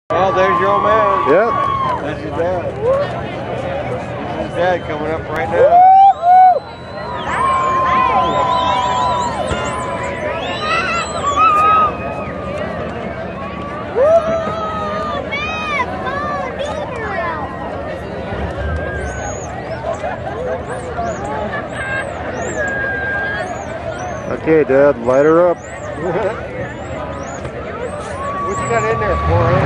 Well, there's your old man. Yep. That's his dad. This is his dad coming up right now. Okay, Dad, light her up. What you got in there, 400?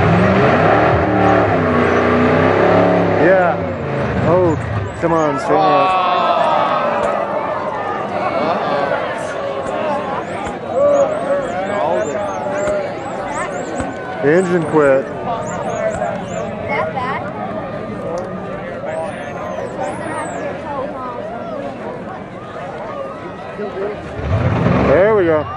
Yeah. Oh, come on, stay up. The engine quit. That bad? There we go.